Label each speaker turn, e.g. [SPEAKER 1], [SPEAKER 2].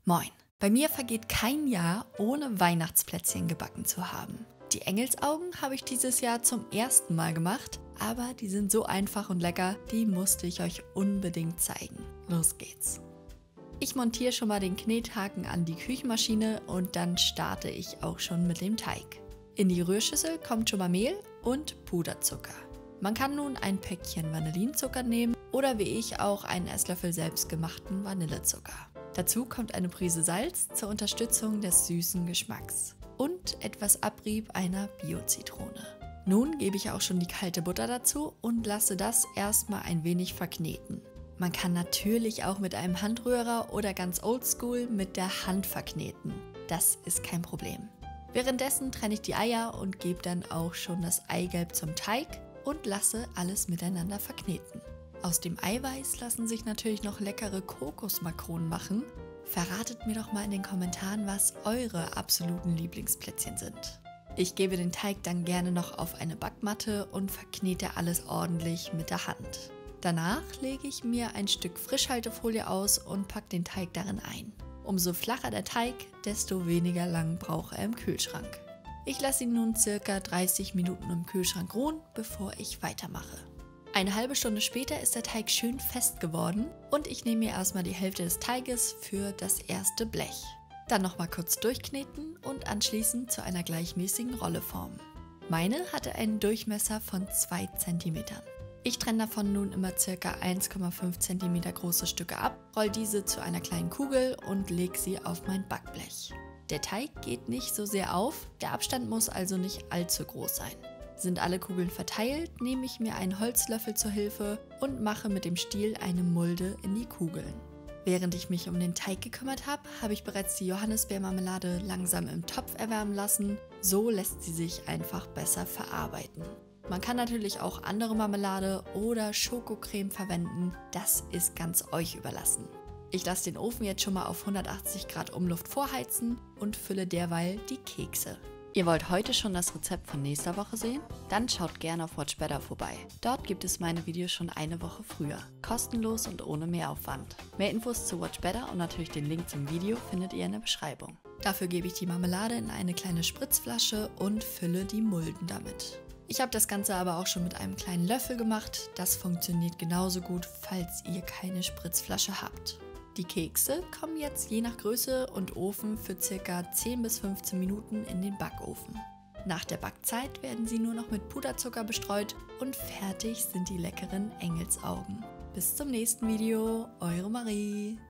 [SPEAKER 1] Moin! Bei mir vergeht kein Jahr, ohne Weihnachtsplätzchen gebacken zu haben. Die Engelsaugen habe ich dieses Jahr zum ersten Mal gemacht, aber die sind so einfach und lecker, die musste ich euch unbedingt zeigen. Los geht's! Ich montiere schon mal den Knethaken an die Küchenmaschine und dann starte ich auch schon mit dem Teig. In die Rührschüssel kommt schon mal Mehl und Puderzucker. Man kann nun ein Päckchen Vanillinzucker nehmen oder wie ich auch einen Esslöffel selbstgemachten Vanillezucker. Dazu kommt eine Prise Salz zur Unterstützung des süßen Geschmacks und etwas Abrieb einer Bio-Zitrone. Nun gebe ich auch schon die kalte Butter dazu und lasse das erstmal ein wenig verkneten. Man kann natürlich auch mit einem Handrührer oder ganz oldschool mit der Hand verkneten. Das ist kein Problem. Währenddessen trenne ich die Eier und gebe dann auch schon das Eigelb zum Teig und lasse alles miteinander verkneten. Aus dem Eiweiß lassen sich natürlich noch leckere Kokosmakronen machen. Verratet mir doch mal in den Kommentaren, was eure absoluten Lieblingsplätzchen sind. Ich gebe den Teig dann gerne noch auf eine Backmatte und verknete alles ordentlich mit der Hand. Danach lege ich mir ein Stück Frischhaltefolie aus und packe den Teig darin ein. Umso flacher der Teig, desto weniger lang braucht er im Kühlschrank. Ich lasse ihn nun ca. 30 Minuten im Kühlschrank ruhen, bevor ich weitermache. Eine halbe Stunde später ist der Teig schön fest geworden und ich nehme mir erstmal die Hälfte des Teiges für das erste Blech. Dann nochmal kurz durchkneten und anschließend zu einer gleichmäßigen Rolle formen. Meine hatte einen Durchmesser von 2 cm. Ich trenne davon nun immer ca. 1,5 cm große Stücke ab, roll diese zu einer kleinen Kugel und lege sie auf mein Backblech. Der Teig geht nicht so sehr auf, der Abstand muss also nicht allzu groß sein. Sind alle Kugeln verteilt, nehme ich mir einen Holzlöffel zur Hilfe und mache mit dem Stiel eine Mulde in die Kugeln. Während ich mich um den Teig gekümmert habe, habe ich bereits die Johannisbeermarmelade langsam im Topf erwärmen lassen. So lässt sie sich einfach besser verarbeiten. Man kann natürlich auch andere Marmelade oder Schokocreme verwenden, das ist ganz euch überlassen. Ich lasse den Ofen jetzt schon mal auf 180 Grad Umluft vorheizen und fülle derweil die Kekse. Ihr wollt heute schon das Rezept von nächster Woche sehen? Dann schaut gerne auf Watch Better vorbei. Dort gibt es meine Videos schon eine Woche früher. Kostenlos und ohne Mehraufwand. Mehr Infos zu Watch Better und natürlich den Link zum Video findet ihr in der Beschreibung. Dafür gebe ich die Marmelade in eine kleine Spritzflasche und fülle die Mulden damit. Ich habe das Ganze aber auch schon mit einem kleinen Löffel gemacht. Das funktioniert genauso gut, falls ihr keine Spritzflasche habt. Die Kekse kommen jetzt je nach Größe und Ofen für ca. 10 bis 15 Minuten in den Backofen. Nach der Backzeit werden sie nur noch mit Puderzucker bestreut und fertig sind die leckeren Engelsaugen. Bis zum nächsten Video, eure Marie.